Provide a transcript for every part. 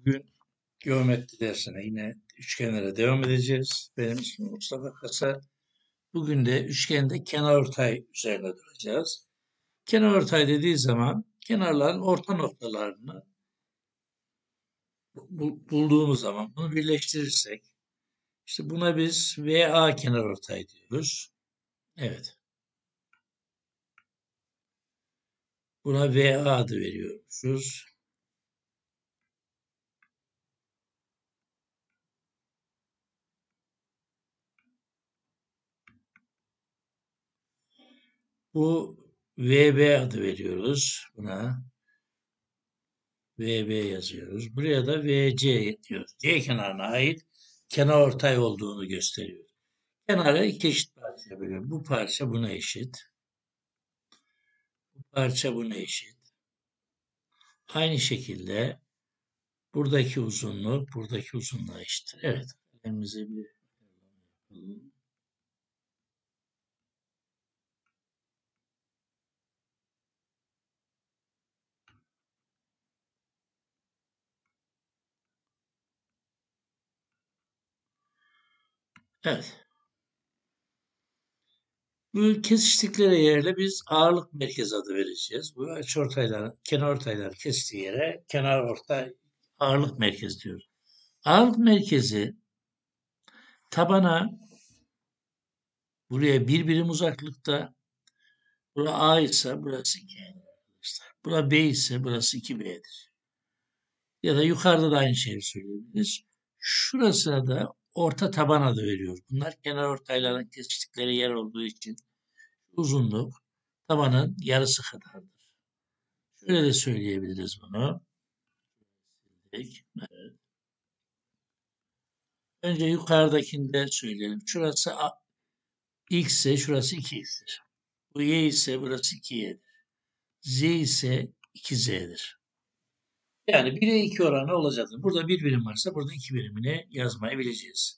Bugün geometri dersine yine üçgenlere devam edeceğiz. Benim ismim Mustafa Kasa. Bugün de üçgende kenarortay üzerine duracağız. Kenarortay dediği zaman kenarların orta noktalarını bulduğumuz zaman bunu birleştirirsek işte buna biz VA kenarortay diyoruz. Evet. Buna VA adı veriyormuşuz. Bu VB adı veriyoruz buna. VB yazıyoruz. Buraya da VC diyoruz. C kenarına ait kenarortay olduğunu gösteriyor. Kenarı iki eşit parçaya bölüyor. Bu parça buna eşit. Bu parça buna eşit. Aynı şekilde buradaki uzunluk buradaki uzunluğa eşittir. Evet. Elimize bir yapalım. Evet. Bu kesiştikleri yerle biz ağırlık merkezi adı vereceğiz. Bu açıortaylar, kenarortaylar kestiği yere kenarortay ağırlık merkezi diyoruz. Ağırlık merkezi tabana buraya bir birim uzaklıkta. Bura A ise burası 2 arkadaşlar. Bura B ise burası 2B'dir. Ya da yukarıda da aynı şeyi söyleyebiliriz. Şurasına da orta taban adı veriyoruz. Bunlar kenarortayların kesiştikleri yer olduğu için uzunluk tabanın yarısı kadardır. Şöyle de söyleyebiliriz bunu. Evet. Önce yukarıdakini de söyleyelim. Şurası X ise şurası 2X'tir. Bu Y ise burası 2Y'dir. Z ise 2Z'dir. Yani 1'e 2 oranı olacaktır. Burada bir birim varsa burada 2 birimini yazmayı bileceğiz.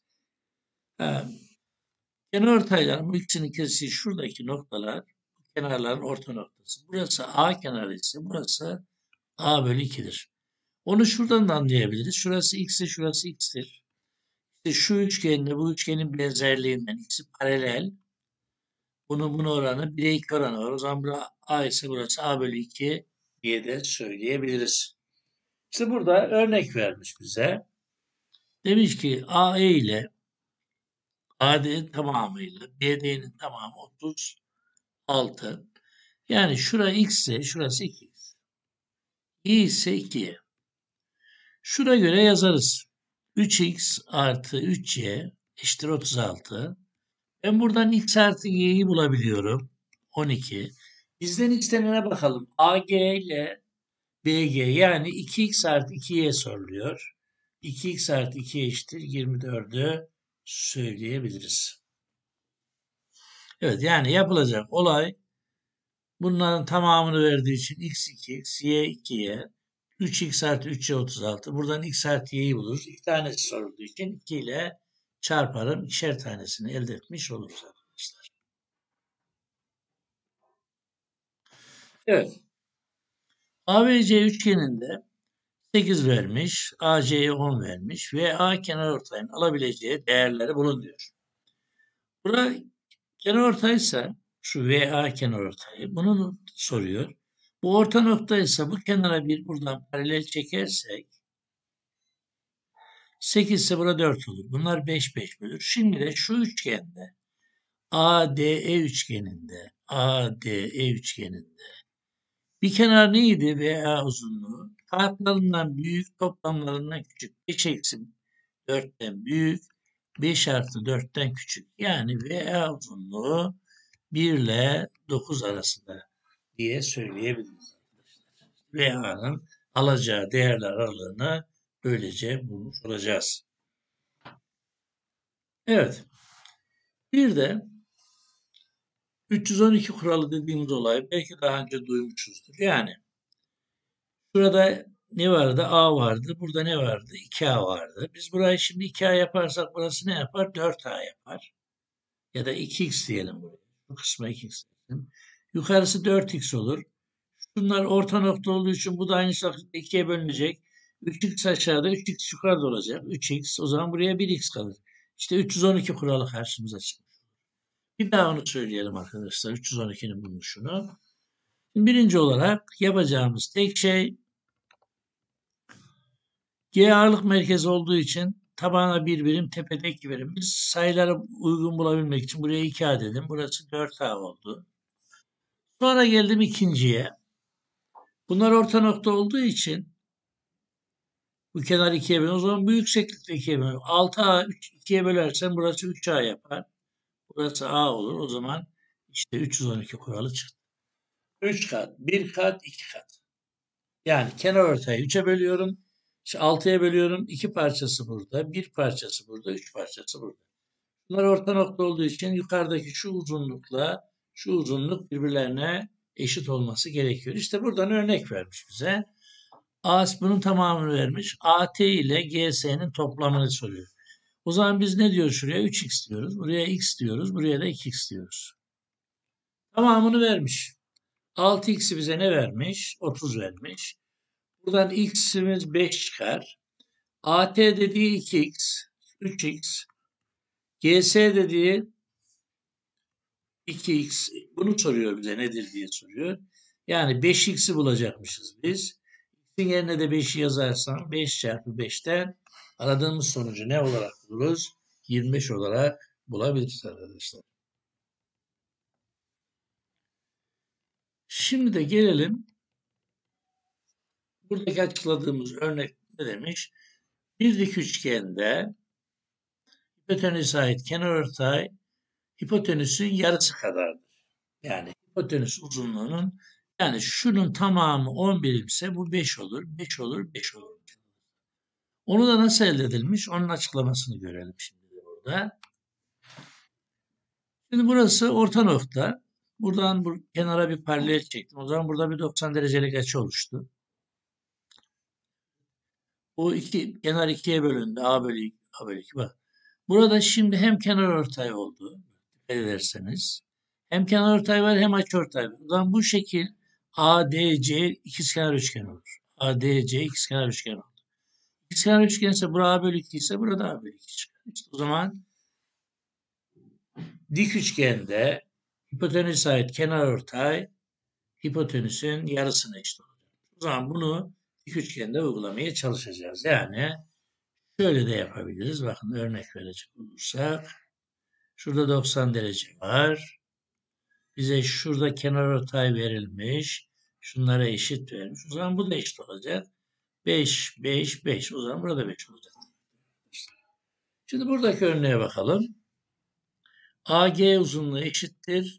Kenarortayların bu ikisinin kesiştiği şuradaki noktalar kenarların orta noktası. Burası A kenarı ise burası A bölü 2'dir. Onu şuradan da anlayabiliriz. Şurası X ise şurası X'tir. İşte şu üçgenle bu üçgenin benzerliğinden ikisi paralel. Bunun oranı 1'e 2 oranı var. O zaman burası A ise burası A bölü 2 diye de söyleyebiliriz. İşte burada örnek vermiş bize. Demiş ki AE ile AD'nin tamamıyla BD'nin tamamı 36. Yani şura X ise şurası 2X. Y ise 2Y. Şuna göre yazarız. 3X artı 3Y eşittir 36. Ben buradan X artı Y'yi bulabiliyorum. 12. Bizden istenene bakalım. AG ile BG yani 2X artı 2Y soruluyor. 2X artı 2 eşittir 24'ü söyleyebiliriz. Evet yani yapılacak olay bunların tamamını verdiği için x 2x, y 2y, 3x artı 3y 36. Buradan x artı y'yi buluruz. İki tanesi sorulduğu için 2 ile çarparım. İkişer tanesini elde etmiş oluruz arkadaşlar. Evet. ABC üçgeninde 8 vermiş, AC'ye 10 vermiş ve A kenarortayın alabileceği değerleri bulun diyor. Burada kenarortaysa şu VA kenarortayı bunu soruyor. Bu orta noktaysa bu kenara bir buradan paralel çekersek 8 ise burada 4 olur. Bunlar 5 5 bölür. Şimdi de şu üçgende ADE üçgeninde bir kenar neydi? VA uzunluğu. Farklarından büyük, toplamlarından küçük. 5 eksi 4'ten büyük, 5 artı 4'ten küçük. Yani VA uzunluğu 1 ile 9 arasında diye söyleyebiliriz. VA'nın alacağı değerler aralığını böylece bulmuş olacağız. Evet. Bir de 312 kuralı dediğimiz olay belki daha önce duymuşuzdur. Yani şurada ne vardı? A vardı. Burada ne vardı? 2A vardı. Biz burayı şimdi 2A yaparsak burası ne yapar? 4A yapar. Ya da 2X diyelim buraya. Bu kısma 2X diyelim. Yukarısı 4X olur. Bunlar orta nokta olduğu için bu da aynı şekilde 2'ye bölünecek. 3x aşağıda 3x yukarıda olacak. 3x o zaman buraya 1x kalır. İşte 312 kuralı karşımıza çıkmış. Bir daha onu söyleyelim arkadaşlar. 312'nin bulunuşunu. Birinci olarak yapacağımız tek şey G ağırlık merkezi olduğu için tabana bir birim, tepede 2 birim. Biz sayıları uygun bulabilmek için buraya 2A dedim. Burası 4A oldu. Sonra geldim ikinciye. Bunlar orta nokta olduğu için bu kenar 2'ye bölünür. O zaman bu yükseklikte 2'ye bölünür. 6A 2'ye bölersen burası 3A yapar. Burası A olur. O zaman işte 312 kuralı çıktı. 3 kat, 1 kat, 2 kat. Yani kenar ortayı 3'e bölüyorum. İşte 6'ya bölüyorum. 2 parçası burada, 1 parçası burada, 3 parçası burada. Bunlar orta nokta olduğu için yukarıdaki şu uzunlukla şu uzunluk birbirlerine eşit olması gerekiyor. İşte buradan örnek vermiş bize. AS bunun tamamını vermiş. AT ile GS'nin toplamını soruyor. O zaman biz ne diyoruz şuraya? 3x diyoruz. Buraya x diyoruz. Buraya da 2x diyoruz. Tamamını vermiş. 6x'i bize ne vermiş? 30 vermiş. Buradan x'imiz 5 çıkar. AT dediği 2x, 3x. GS dediği 2x. Bunu soruyor bize nedir diye soruyor. Yani 5x'i bulacakmışız biz. X'in yerine de 5'i yazarsam 5 çarpı 5'ten aradığımız sonucu ne olarak buluruz? 25 olarak bulabiliriz arkadaşlar. Şimdi de gelelim. Buradaki açıkladığımız örnek ne demiş? Bir dik üçgende hipotenüse ait kenarortay hipotenüsün yarısı kadardır. Yani hipotenüs uzunluğunun yani şunun tamamı 10 birimse bu 5 olur, 5 olur, 5 olur. Onu da nasıl elde edilmiş? Onun açıklamasını görelim şimdi burada. Şimdi burası orta nokta. Buradan bu kenara bir paralel çektim. O zaman burada bir 90 derecelik açı oluştu. Bu iki kenar ikiye bölündü. A bölü 2, A bölü 2. Bak. Burada şimdi hem kenarortay oldu. Dikkat ederseniz. Hem kenarortay var hem açıortay var. O zaman bu şekil ADC ikizkenar üçgen olur. ADC ikizkenar üçgen olur. İkizkenar üçgen ise burada A bölü 2 ise burada A bölü 2 çıkar. İşte o zaman dik üçgende hipotenüse ait kenarortay hipotenüsün yarısına eşit olacak. O zaman bunu dik üçgende uygulamaya çalışacağız. Yani şöyle de yapabiliriz. Bakın örnek verecek olursak. Şurada 90 derece var. Bize şurada kenarortay verilmiş. Şunlara eşit vermiş. O zaman bu da eşit olacak. 5, 5, 5. O zaman burada 5 olacak. Şimdi buradaki örneğe bakalım. AG uzunluğu eşittir.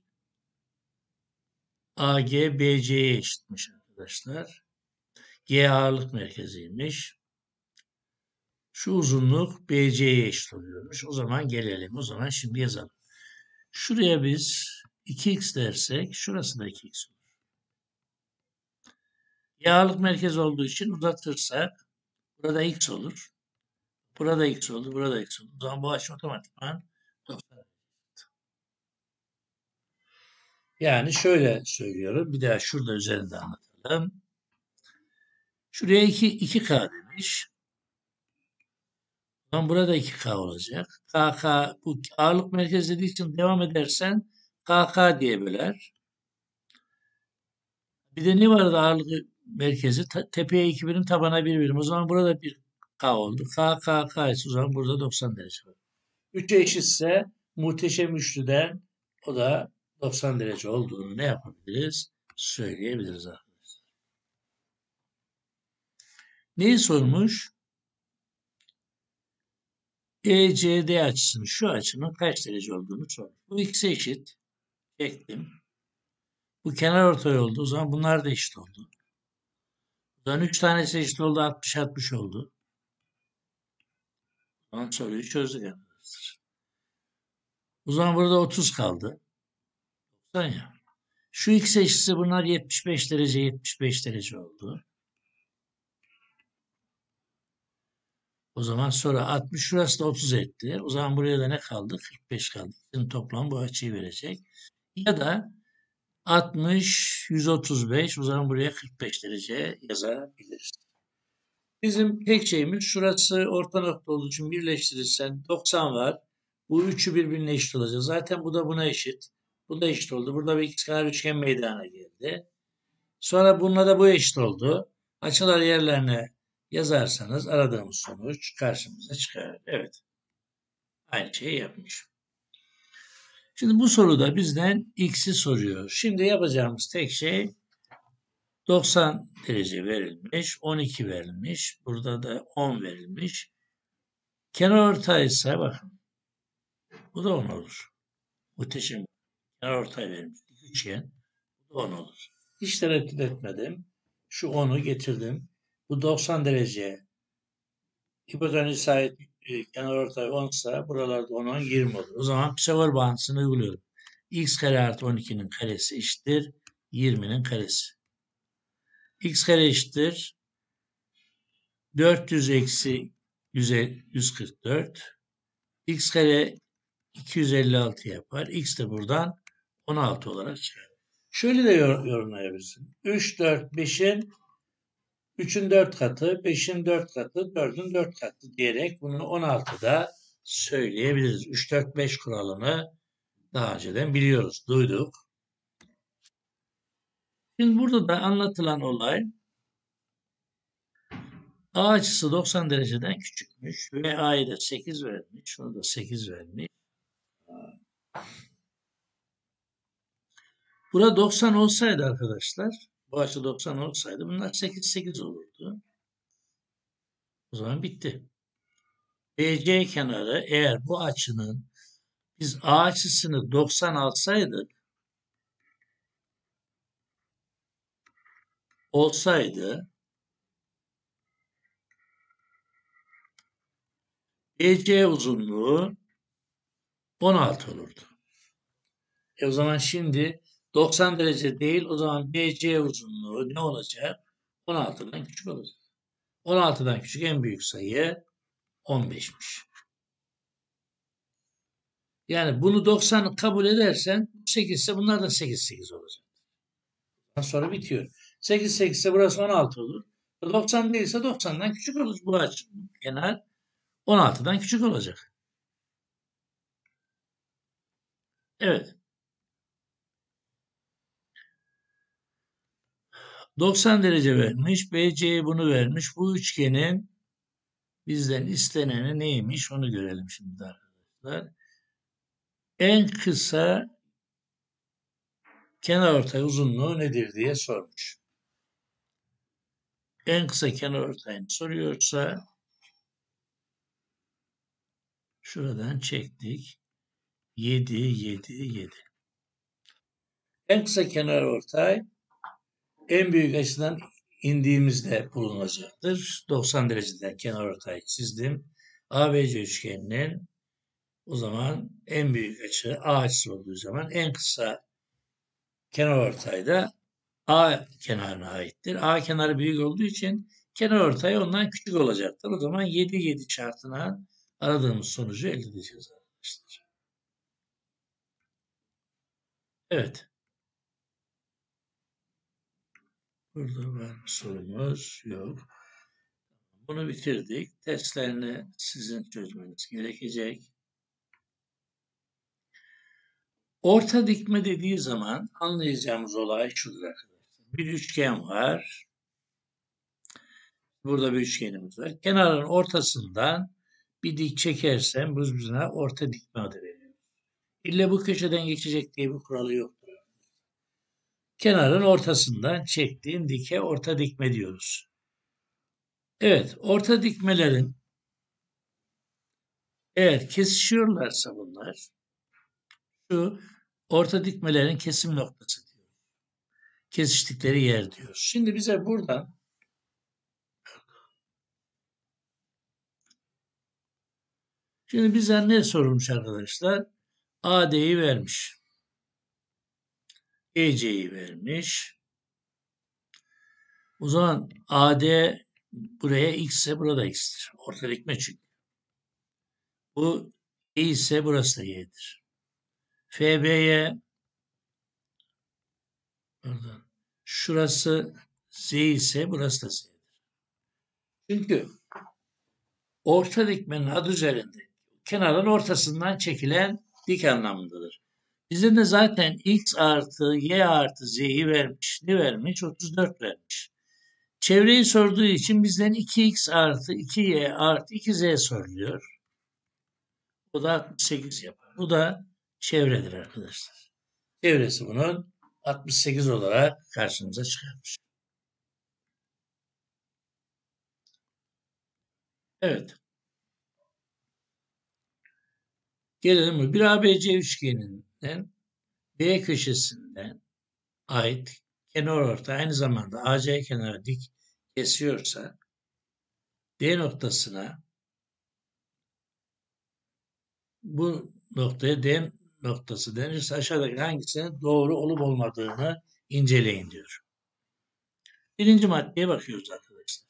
AG BC'ye eşitmiş arkadaşlar. G ağırlık merkeziymiş. Şu uzunluk BC'ye eşit oluyormuş. O zaman gelelim. O zaman şimdi yazalım. Şuraya biz 2x dersek şurası da 2x olur. G ağırlık merkezi olduğu için uzatırsak burada x olur. Burada x oldu. Burada x oldu. O zaman bu açı otomatikman 90. Yani şöyle söylüyorum. Bir daha şurada üzerinde anlatalım. Şuraya 2K demiş. O zaman burada 2K olacak. KK bu ağırlık merkezi dediği için devam edersen KK diye böler. Bir de ne vardı ağırlık merkezi? Tepeye 2 birim, tabana 1 birim. O zaman burada 1K oldu. K ise o zaman burada 90 derece var. 3'e eşitse muhteşem üçlüden o da 90 derece olduğunu ne yapabiliriz? Söyleyebiliriz arkadaşlar. Neyi sormuş? ECD açısının şu açının kaç derece olduğunu sormuş. Bu x'e eşit. Çektim. Bu kenarortay oldu. O zaman bunlar da eşit oldu. O zaman 3 tanesi eşit oldu. 60 oldu. O zaman soruyu çözdük arkadaşlar. O zaman burada 30 kaldı. 90 ya. Şu x eşitse bunlar 75 derece oldu. O zaman sonra 60 şurası da 30 etti. O zaman buraya da ne kaldı? 45 kaldı. Şimdi toplam bu açıyı verecek. Ya da 60, 135 o zaman buraya 45 derece yazabiliriz. Bizim tek şeyimiz şurası orta nokta olduğu için birleştirirsen 90 var. Bu üçü birbirine eşit olacak. Zaten bu da buna eşit. Bu da eşit oldu. Burada bir ikizkenar üçgen meydana geldi. Sonra bununla da bu eşit oldu. Açılar yerlerine yazarsanız aradığımız sonuç karşımıza çıkar. Evet. Aynı şeyi yapmış. Şimdi bu soruda bizden x'i soruyor. Şimdi yapacağımız tek şey 90 derece verilmiş, 12 verilmiş, burada da 10 verilmiş. Kenarortay ise bakın bu da 10 olur. Muhteşem. Kenarortay verilmiş. Üçgen. Bu da 10 olur. Hiç tereddüt etmedim. Şu 10'u getirdim. Bu 90 derece hipotenüse ait kenarortay 10 ise buralarda 10, 10, 20 olur. O zaman Pisagor bağıntısını uyguluyorum. X kare artı 12'nin karesi eşittir 20'nin karesi. X kare eşittir 400 eksi 144. X kare 256 yapar. X de buradan 16 olarak çıkar. Şöyle de yorumlayabilirsin. 3, 4, 5'in 3'ün 4 katı, 5'in 4 katı, 4'ün 4 katı diyerek bunu 16'da söyleyebiliriz. 3, 4, 5 kuralını daha önceden biliyoruz, duyduk. Şimdi burada da anlatılan olay A açısı 90 dereceden küçükmüş ve A'yı da 8 vermiş. Şunu da 8 vermiş. Burada 90 olsaydı arkadaşlar, bu açı 90 olsaydı bunlar 8, 8 olurdu. O zaman bitti. BC kenarı eğer bu açının biz A açısını 90 alsaydık olsaydı BC uzunluğu 16 olurdu. O zaman şimdi 90 derece değil, o zaman BC uzunluğu ne olacak? 16'dan küçük olacak. 16'dan küçük en büyük sayı 15'miş. Yani bunu 90 kabul edersen 8 ise bunlar da 8, 8 olacak. Sonra bitiyor. 8, 8 ise burası 16 olur. 90 değilse 90'dan küçük olur. Bu açı kenar 16'dan küçük olacak. Evet. 90 derece vermiş. BC'ye bunu vermiş. Bu üçgenin bizden isteneni neymiş onu görelim şimdi arkadaşlar. En kısa kenarortay uzunluğu nedir diye sormuş. En kısa kenarortayını soruyorsa şuradan çektik. 7, 7, 7. En kısa kenarortay en büyük açıdan indiğimizde bulunacaktır. 90 derecede kenarortay çizdim. ABC üçgeninin o zaman en büyük açı A açısı olduğu zaman en kısa kenarortay da A kenarına aittir. A kenarı büyük olduğu için kenarortay ondan küçük olacaktır. O zaman 7, 7 şartına aradığımız sonucu elde edeceğiz arkadaşlar. Evet. Burada var mı sorumuz? Yok. Bunu bitirdik. Testlerini sizin çözmeniz gerekecek. Orta dikme dediği zaman anlayacağımız olay şudur arkadaşlar. Bir üçgen var. Burada bir üçgenimiz var. Kenarın ortasından bir dik çekersem biz buna orta dikme adı veriyoruz. İlle bu köşeden geçecek diye bir kuralı yoktur. Kenarın ortasından çektiğin dike orta dikme diyoruz. Evet, orta dikmelerin eğer kesişiyorlarsa bunlar şu orta dikmelerin kesim noktası diyor. Kesiştikleri yer diyor. Şimdi bize buradan bize ne sorulmuş arkadaşlar? AD'yi vermiş. EC'yi vermiş. O zaman AD buraya X ise burada X'tir. Orta dikme çünkü. Bu Y ise burası da Y'dir. FB'ye şurası Z ise burası da Z'dir. Çünkü orta dikmenin adı üzerinde kenarın ortasından çekilen dik anlamındadır. Bize de zaten x artı y artı z'yi vermiş. Ne vermiş? 34 vermiş. Çevreyi sorduğu için bizden 2x artı 2y artı 2z soruluyor. O da 68 yapar. Bu da çevredir arkadaşlar. Çevresi bunun 68 olarak karşımıza çıkarmış. Evet. Gelelim mi? Bir ABC üçgeninden B köşesinden ait kenarortay aynı zamanda AC kenarı dik kesiyorsa D noktasına bu noktaya D noktası denirse aşağıdaki hangisinin doğru olup olmadığını inceleyin diyor. Birinci maddeye bakıyoruz arkadaşlar.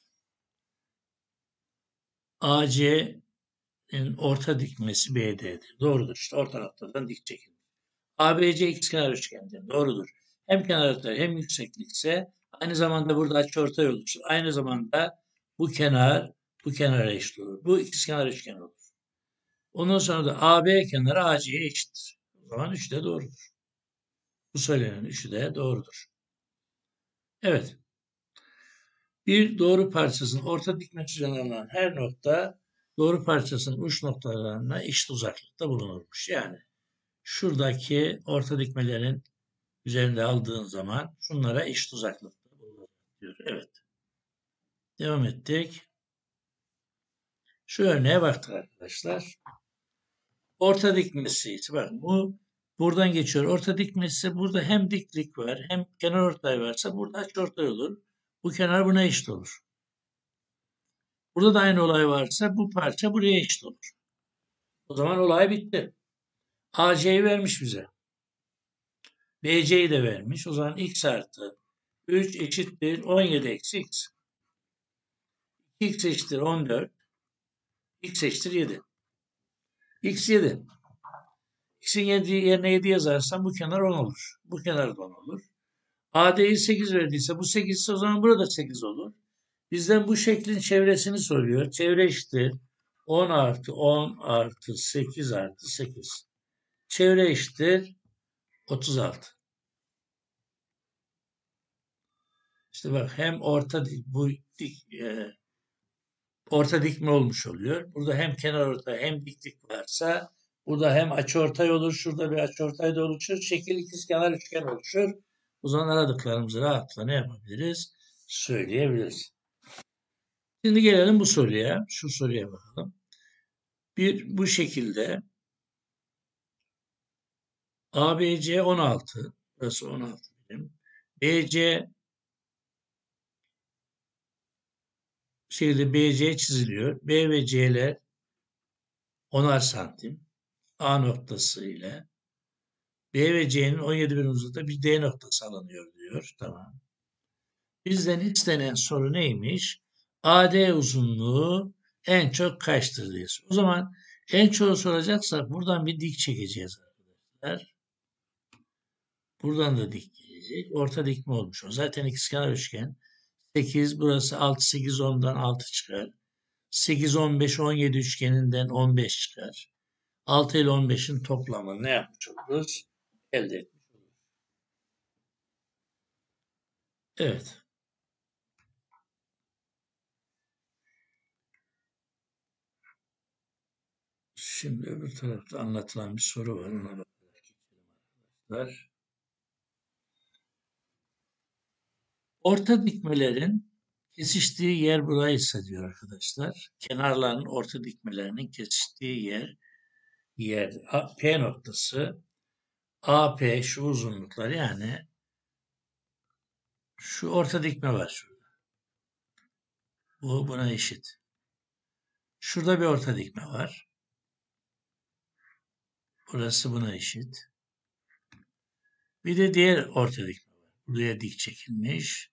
AC'nin orta dikmesi BD'dir. Doğrudur. İşte orta noktadan dik çekilir. ABC ikizkenar üçgendir. Doğrudur. Hem kenarortay hem yükseklikse aynı zamanda burada açıortay oluşur. Aynı zamanda bu kenar bu kenara eşit olur. Bu ikizkenar üçgen olur. Ondan sonra da AB kenarı AC'ye eşittir. O zaman 3 de doğrudur. Bu söylenen 3'ü de doğrudur. Evet. Bir doğru parçasının orta dikme üzerine alınan her nokta doğru parçasının uç noktalarına eşit uzaklıkta bulunurmuş. Yani şuradaki orta dikmelerin üzerinde aldığın zaman şunlara eşit uzaklıkta bulunur diyor. Evet. Devam ettik. Şu örneğe baktık arkadaşlar. Orta dikmesi. Bak bu buradan geçiyor. Orta dikmesi burada hem diklik var hem kenarortay varsa burada açıortay olur. Bu kenar buna eşit olur. Burada da aynı olay varsa bu parça buraya eşit olur. O zaman olay bitti. AC'yi vermiş bize. BC'yi de vermiş. O zaman x artı 3 eşittir 17 eksi x. X eşittir 14. X eşittir 7. X 7. X'in yerine 7 yazarsam bu kenar 10 olur. Bu kenar da 10 olur. AD'yi 8 verdiyse bu 8 ise o zaman burada 8 olur. Bizden bu şeklin çevresini soruyor. Çevre eşittir 10 artı 10 artı 8 artı 8. Çevre eşittir 36. İşte bak hem orta dikme olmuş oluyor. Burada hem kenarortay hem diklik varsa burada hem açıortay olur. Şurada bir açıortay da oluşur. Şekil ikizkenar üçgen oluşur. O zaman aradıklarımızı rahatlıkla ne yapabiliriz? Söyleyebiliriz. Şimdi gelelim bu soruya. Şu soruya bakalım. Bu şekilde ABC 16. Burası 16 birim. BC BC çiziliyor. B ve C'ler 10'ar santim. A noktası ile B ve C'nin 17 birim uzunluğunda bir D noktası alınıyor diyor. Tamam. Bizden istenen soru neymiş? AD uzunluğu en çok kaçtır diye. O zaman en çoğu soracaksak buradan bir dik çekeceğiz arkadaşlar. Buradan da dik gelecek. Orta dikme olmuş o. Zaten ikizkenar üçgen. 8 burası 6 8 10'dan 6 çıkar. 8 15 17 üçgeninden 15 çıkar. 6 ile 15'in toplamını ne yapmış oluruz? Elde etmiş oluruz. Evet. Şimdi öbür tarafta anlatılan bir soru var. Ona bakarak. Orta dikmelerin kesiştiği yer buraysa diyor arkadaşlar. Kenarların orta dikmelerinin kesiştiği yer P noktası AP şu uzunluklar yani şu orta dikme var şurada. Bu buna eşit. Şurada bir orta dikme var. Burası buna eşit. Bir de diğer orta dikme var. Buraya dik çekilmiş.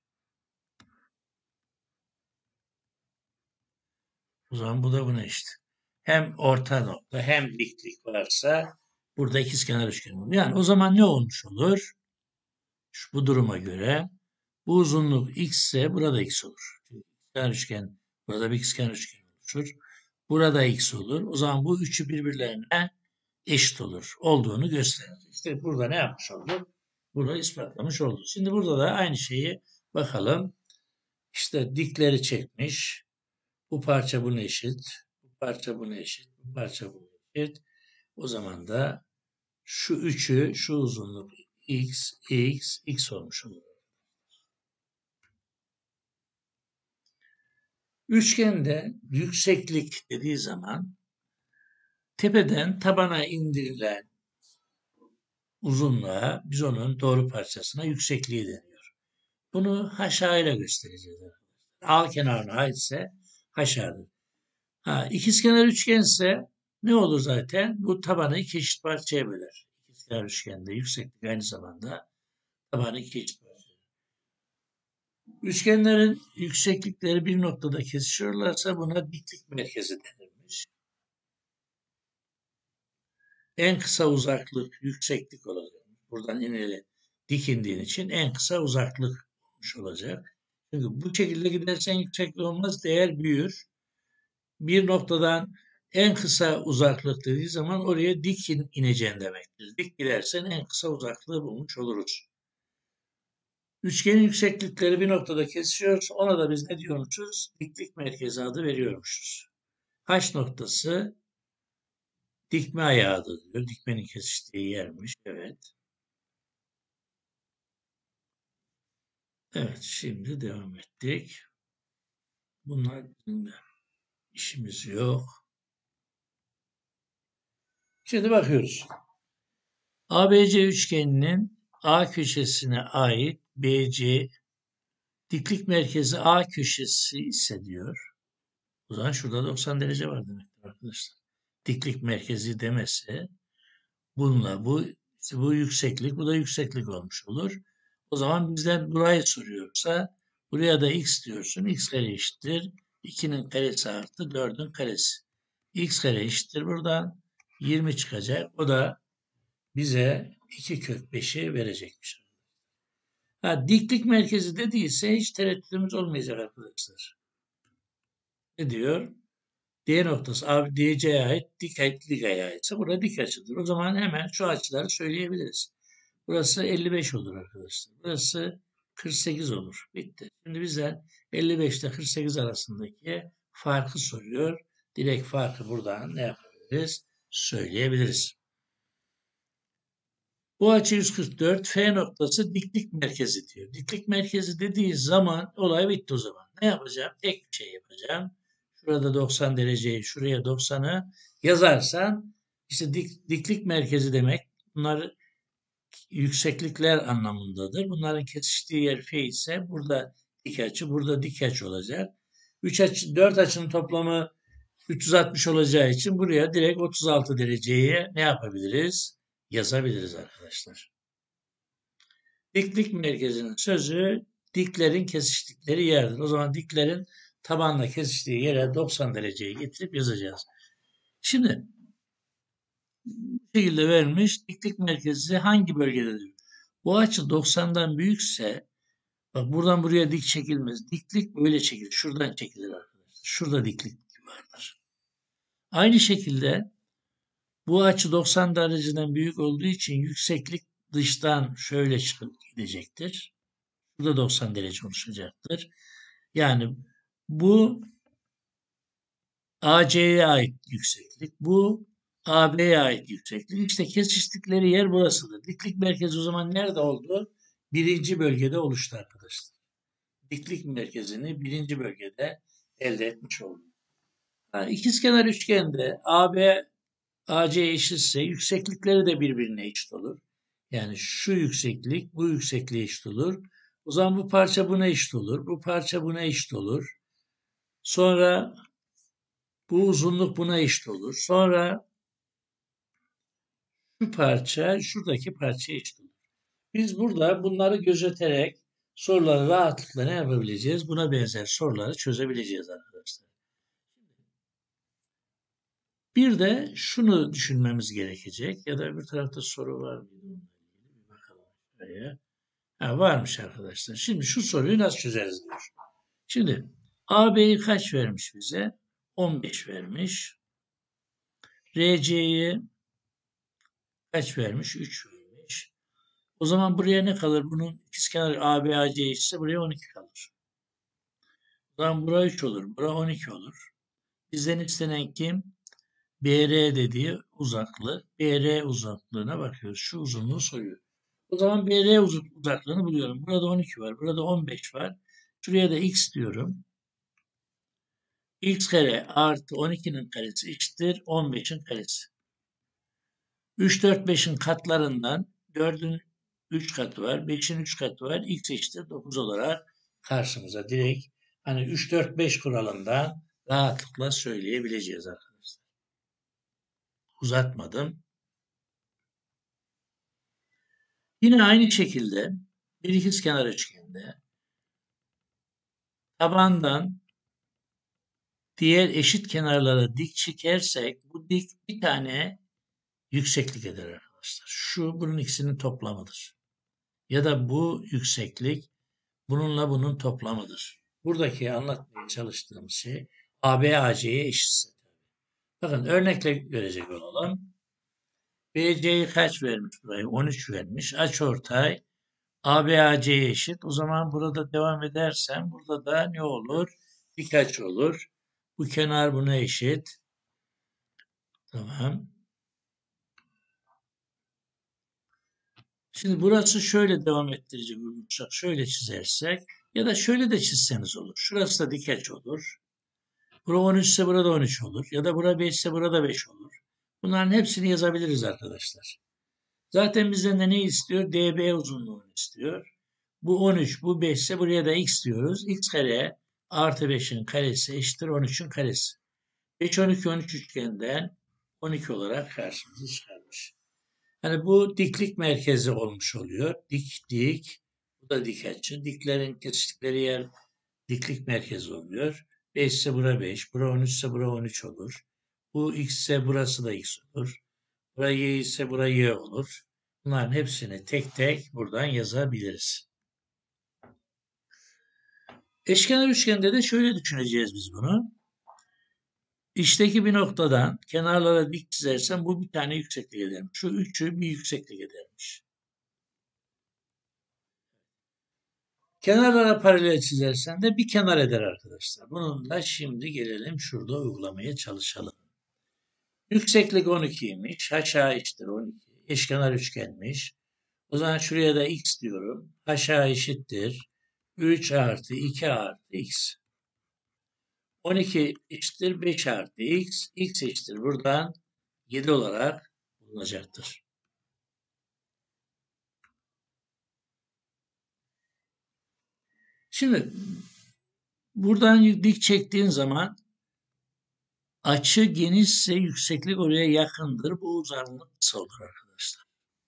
O zaman bu da buna eşit. Hem orta nokta hem diklik varsa burada ikizkenar üçgen olur. Yani o zaman ne olmuş olur? Bu duruma göre bu uzunluk x ise burada x olur. İkizkenar üçgen Burada bir ikizkenar üçgen oluşur. Burada x olur. O zaman bu üçü birbirlerine eşit olur. Olduğunu gösterir. İşte burada ne yapmış olduk? Burada ispatlamış olduk. Şimdi burada da aynı şeyi bakalım. İşte dikleri çekmiş. Bu parça buna eşit. Bu parça buna eşit. Bu parça buna eşit. O zaman da şu üçü, şu uzunluk x, x, x olmuş olur. Üçgende yükseklik dediği zaman tepeden tabana indirilen uzunluğa, biz onun doğru parçasına yüksekliği deniyor. Bunu haşa ile göstereceğiz. A kenarına aitse haşadır. İkizkenar üçgense ne olur zaten? Bu tabanı iki eşit parçaya böler. İkizkenar üçgende yükseklik aynı zamanda tabanı iki eşit parçaya. Üçgenlerin yükseklikleri bir noktada kesişiyorlarsa buna diklik merkezi denilmiş. En kısa uzaklık yükseklik olacak. Buradan ileri dik indiğin için en kısa uzaklık olmuş olacak. Çünkü bu şekilde gidersen yükseklik olmaz, değer büyür. Bir noktadan en kısa uzaklık dediği zaman oraya dik ineceğin demektir. Dik gidersen en kısa uzaklığı bulmuş oluruz. Üçgenin yükseklikleri bir noktada kesişiyor. Ona da biz ne diyormuşuz? Diklik merkezi adı veriyormuşuz. H noktası dikme ayağıdır diyor. Dikmenin kesiştiği yermiş. Evet. Evet, şimdi devam ettik. Bunlar işimiz yok. Şimdi bakıyoruz. ABC üçgeninin A köşesine ait BC diklik merkezi A köşesi ise diyor. O zaman şurada 90 derece var demektir arkadaşlar. Diklik merkezi demesi bununla bu yükseklik, bu da yükseklik olmuş olur. O zaman bizden burayı soruyorsa buraya da x diyorsun. X kare eşittir 2'nin karesi artı 4'ün karesi. X kare eşittir buradan 20 çıkacak. O da bize 2 kök 5'i verecekmiş. Diklik merkezi dediyse hiç tereddütümüz olmayacak arkadaşlar. Ne diyor? D noktası abi DC'ye ait dik ayağa aitse burada dik açıdır. O zaman hemen şu açıları söyleyebiliriz. Burası 55 olur arkadaşlar. Burası 48 olur. Bitti. Şimdi bizden 55 ile 48 arasındaki farkı soruyor. Direkt farkı buradan ne yapabiliriz? Söyleyebiliriz. Bu açı 144. F noktası diklik merkezi diyor. Diklik merkezi dediği zaman olay bitti o zaman. Ne yapacağım? Tek bir şey yapacağım. Şurada 90 dereceyi, şuraya 90'ı yazarsan işte diklik merkezi demek. Bunlar yükseklikler anlamındadır. Bunların kesiştiği yer F ise burada dik açı, burada dik açı olacak. 4 açının toplamı 360 olacağı için buraya direkt 36 dereceye ne yapabiliriz? Yazabiliriz arkadaşlar. Diklik merkezinin sözü diklerin kesiştikleri yerdir. O zaman diklerin tabanla kesiştiği yere 90 dereceyi getirip yazacağız. Şimdi bu şekilde vermiş diklik merkezi hangi bölgededir? Bu açı 90'dan büyükse bak buradan buraya dik çekilmez. Diklik böyle çekilir. Şuradan çekilir arkadaşlar. Şurada diklik vardır. Aynı şekilde bu açı 90 dereceden büyük olduğu için yükseklik dıştan şöyle çıkıp gidecektir. Burada 90 derece oluşacaktır. Yani bu AC'ye ait yükseklik, bu AB'ye ait yükseklik. İşte kesiştikleri yer burasıdır. Diklik merkezi o zaman nerede oldu? Birinci bölgede oluştu arkadaşlar. Diklik merkezini birinci bölgede elde etmiş olduk. İkizkenar üçgende AB AC eşitse yükseklikleri de birbirine eşit olur. Yani şu yükseklik bu yüksekliğe eşit olur. O zaman bu parça buna eşit olur. Bu parça buna eşit olur. Sonra bu uzunluk buna eşit olur. Sonra şu parça şuradaki parçaya eşit olur. Biz burada bunları gözeterek soruları rahatlıkla ne yapabileceğiz? Buna benzer soruları çözebileceğiz arkadaşlar. Bir de şunu düşünmemiz gerekecek ya da öbür tarafta soru var mı? Bir bakalım şuraya. Varmış arkadaşlar. Şimdi şu soruyu nasıl çözeriz diyor. Şimdi AB'yi kaç vermiş bize? 15 vermiş. RC'yi kaç vermiş? 3 vermiş. O zaman buraya ne kalır? Bunun ikizkenar ABAC ise buraya 12 kalır. O zaman buraya 3 olur. Buraya 12 olur. Bizden istenen kim? BR dediği uzaklık. BR uzaklığına bakıyoruz. Şu uzunluğu soruyor. O zaman BR uzaklığını buluyorum. Burada 12 var. Burada 15 var. Şuraya da x diyorum. X kare artı 12'nin karesi eşittir 15'in karesi. 3, 4, 5'in katlarından 4'ün 3 katı var. 5'in 3 katı var. X eşittir 9 olarak karşımıza direkt hani 3, 4, 5 kuralından rahatlıkla söyleyebileceğiz arkadaşlar. Uzatmadım. Yine aynı şekilde bir ikizkenar üçgende tabandan diğer eşit kenarlara dik çekersek bu dik bir tane yükseklik eder arkadaşlar. Şu bunun ikisinin toplamıdır. Ya da bu yükseklik bununla bunun toplamıdır. Buradaki anlatmaya çalıştığımız şey AB AC'ye eşitse. Bakın örnekle görecek olalım. BC'yi kaç vermiş burayı? 13 vermiş. Açıortay AB AC'ye eşit. O zaman burada devam edersem burada da ne olur? Dik açı olur. Bu kenar buna eşit. Tamam. Şimdi burası şöyle devam ettirecek olursak şöyle çizersek ya da şöyle de çizseniz olur. Şurası da dik açı olur. Bura 13 ise burada 13 olur. Ya da bura 5 ise burada 5 olur. Bunların hepsini yazabiliriz arkadaşlar. Zaten bizden de ne istiyor? DB uzunluğunu istiyor. Bu 13, bu 5 ise buraya da x diyoruz. X kare artı 5'in karesi eşittir 13'ün karesi. 5, 12, 13 üçgenden 12 olarak karşımıza çıkarmış. Hani bu diklik merkezi olmuş oluyor. Dik, dik. Bu da dik açı. Diklerin kesiştikleri yer diklik merkezi oluyor. 5 ise bura 5. Bura 13 ise bura 13 olur. Bu x ise burası da x olur. Bura y ise bura y olur. Bunların hepsini tek tek buradan yazabiliriz. Eşkenar üçgende de şöyle düşüneceğiz biz bunu. İçteki bir noktadan kenarlara dik çizersem bu bir tane yükseklik edermiş. Şu üçü bir yükseklik edermiş. Kenarlara paralel çizersen de bir kenar eder arkadaşlar. Bununla şimdi gelelim şurada uygulamaya çalışalım. Yükseklik 12'ymiş. Aşağı eşittir 12. Eşkenar üçgenmiş. O zaman şuraya da x diyorum. Aşağı eşittir 3 artı 2 artı x. 12 eşittir 5 artı x. X eşittir buradan 7 olarak bulunacaktır. Şimdi buradan dik çektiğin zaman açı genişse yükseklik oraya yakındır. Bu uzunluk kısa olur arkadaşlar.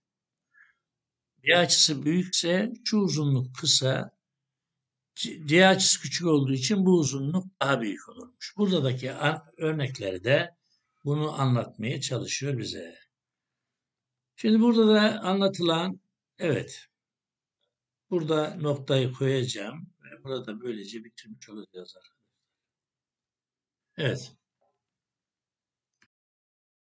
D açısı büyükse şu uzunluk kısa. D açısı küçük olduğu için bu uzunluk daha büyük olurmuş. Buradaki örnekleri de bunu anlatmaya çalışıyor bize. Şimdi burada da anlatılan, evet, burada noktayı koyacağım ve burada böylece bitirmiş olacağız arkadaşlar. Evet.